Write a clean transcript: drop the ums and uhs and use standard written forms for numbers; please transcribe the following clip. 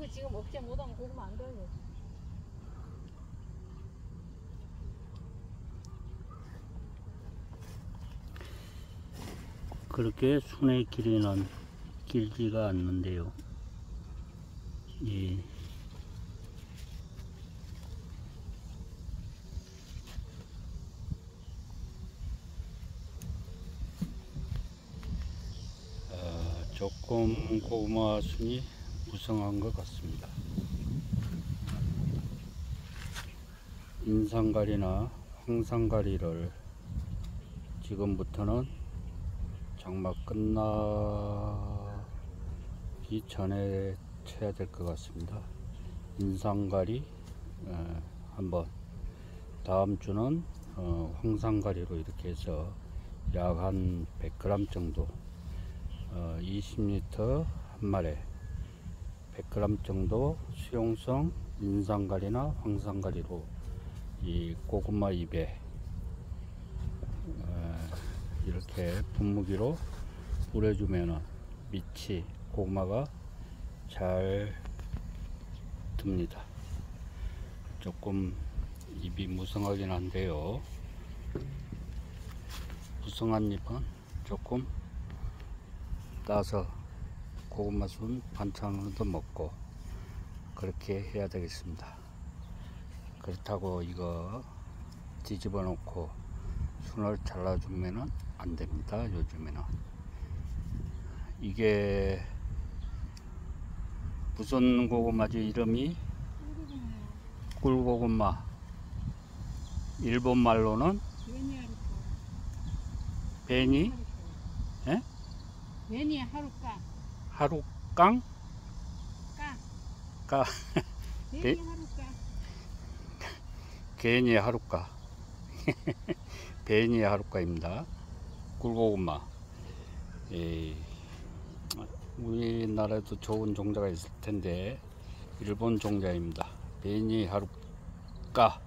이거 지금 억제 못하면 고구마 안 돼요. 그렇게 순의 길이는 길지가 않는데요. 이 조금 고구마 순이 무성한 것 같습니다. 인상가리나 황상가리를 지금부터는 장마 끝나기 전에 쳐야 될 것 같습니다. 인상가리 한번, 다음 주는 황상가리로 이렇게 해서 약 한 100g 정도, 20L 한 마리 100g 정도 수용성 인상가리나 황상가리로 이 고구마 잎에 이렇게 분무기로 뿌려주면은 밑이 고구마가 잘 듭니다. 조금 잎이 무성하긴 한데요, 무성한 잎은 조금 따서 고구마 순 반찬으로도 먹고 그렇게 해야 되겠습니다. 그렇다고 이거 뒤집어 놓고 순을 잘라주면은 안 됩니다. 요즘에는 이게 무슨 고구마지? 이름이 꿀고구마. 일본 말로는 베니, 예? 베니 하루까. 하루깡? 까. 베니 하루까. 베니 하루까. 베니 하루까입니다. 꿀고구마. 우리나라에도 좋은 종자가 있을 텐데 일본 종자입니다. 베니 하루까.